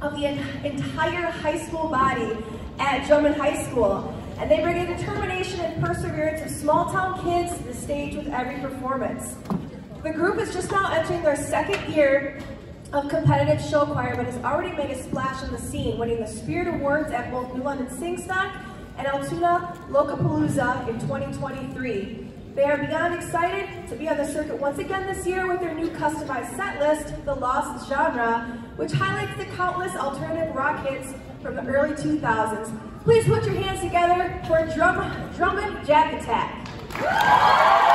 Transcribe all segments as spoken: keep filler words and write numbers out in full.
of the entire high school body at Drummond High School. And they bring a determination and perseverance of small town kids to the stage with every performance. The group is just now entering their second year of competitive show choir, but has already made a splash on the scene, winning the Spirit Awards at both New London Singstock and Altoona Locapalooza in twenty twenty-three. They are beyond excited to be on the circuit once again this year with their new customized set list, The Lost Genre, which highlights the countless alternative rock hits from the early two thousands. Please put your hands together for Drum, Drummond Jack Attack.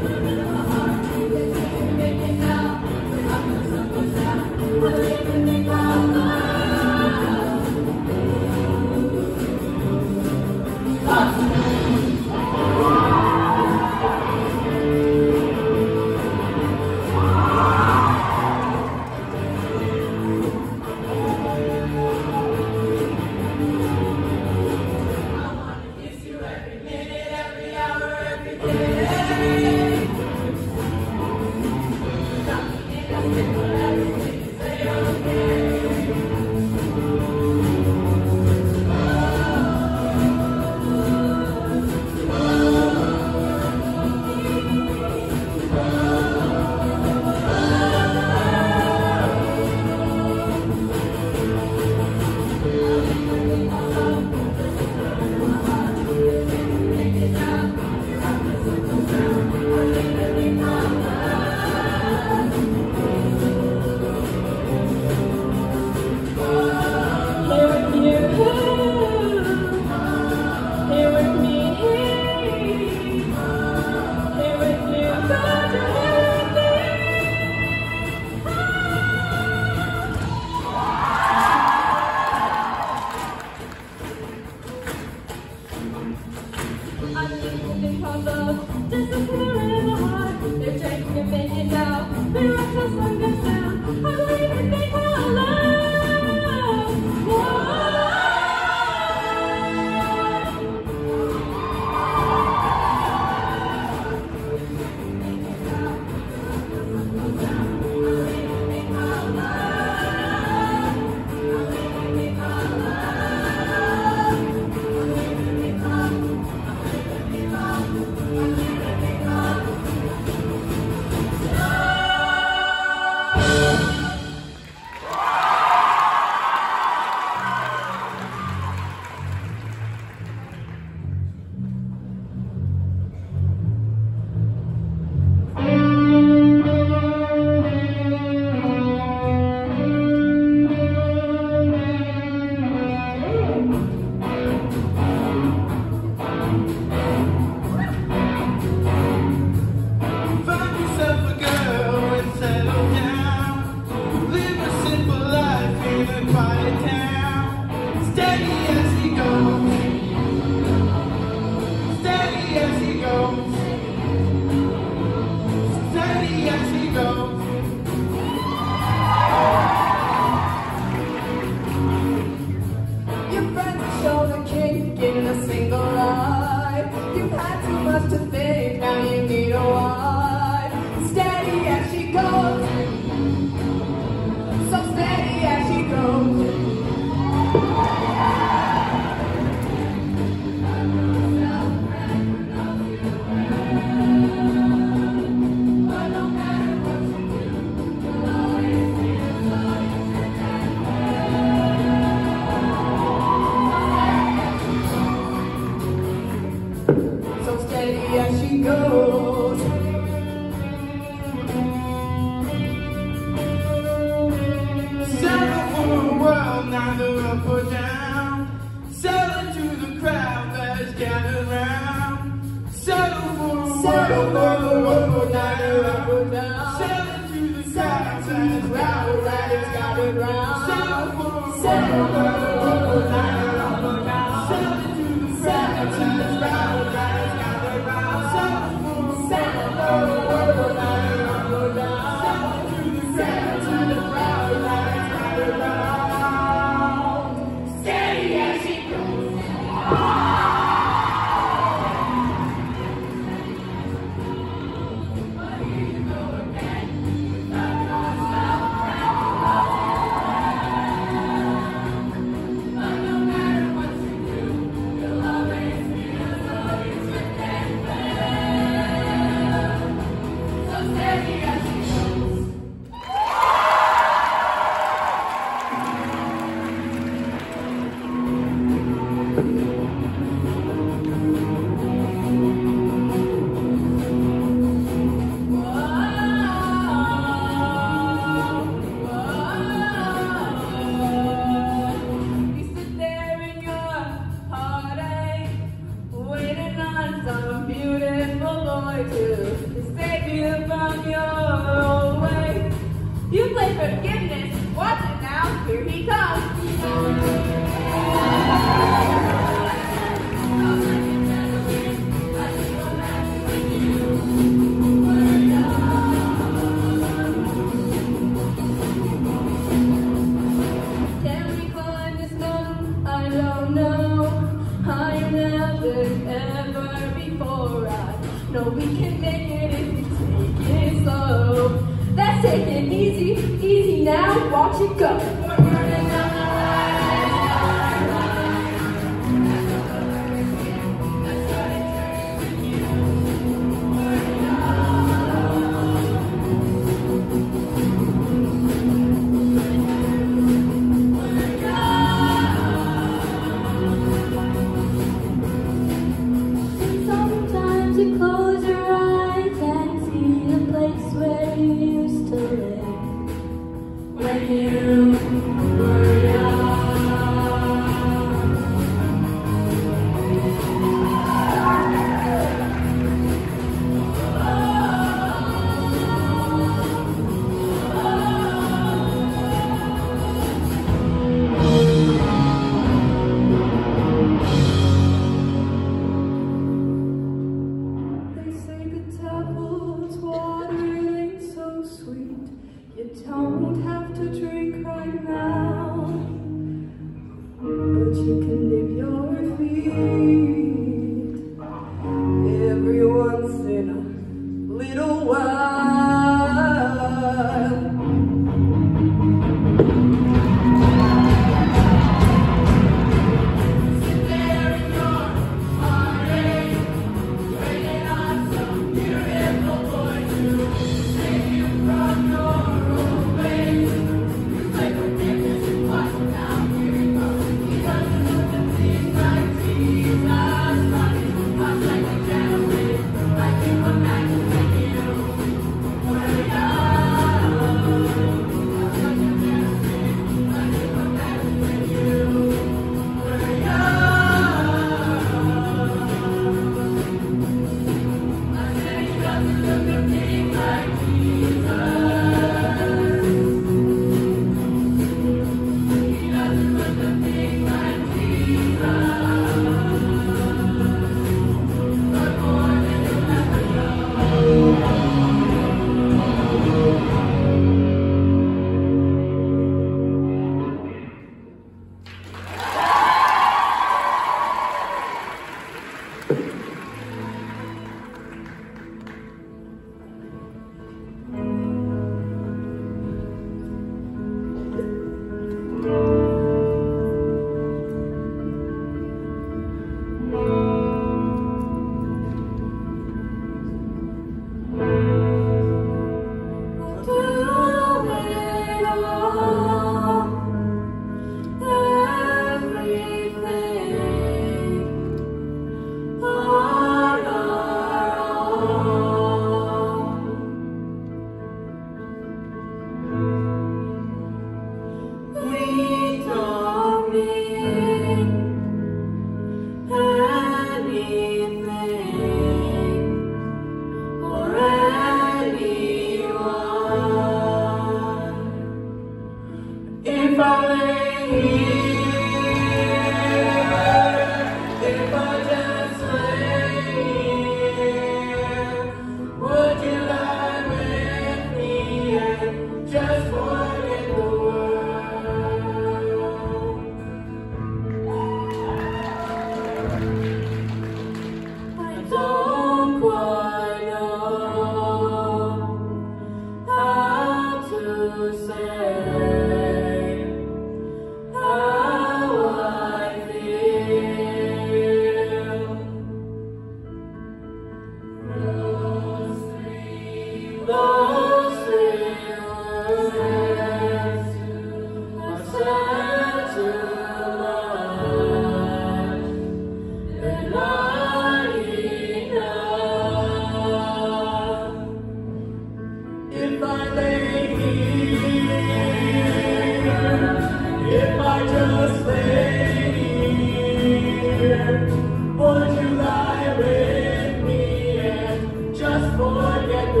lie with me and just forget the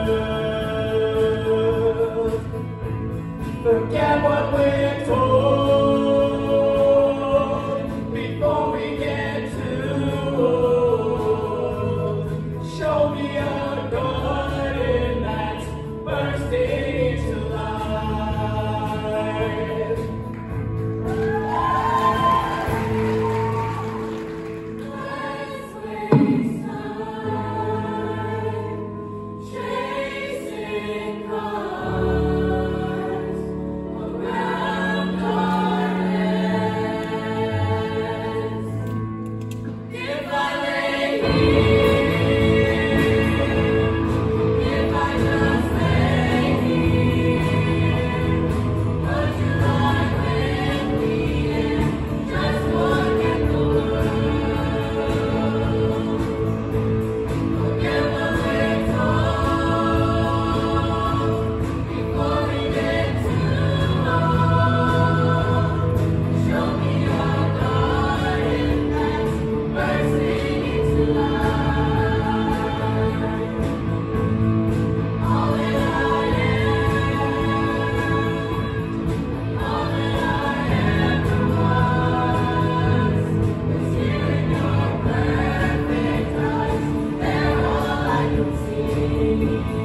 world. Forget what we're told before we get too old. Show me a garden that's bursting to life. Let's waste time chasing cars around our heads. If I lay here, if I just lay here, would you lie with me and just forget the world? Forget what we're told before we get too old. Show me a garden that's bursting into life. All that I am, all that I ever was, is here in your perfect eyes. They're all I can see.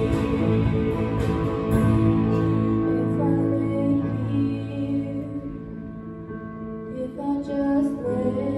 If I lay here, if I just lay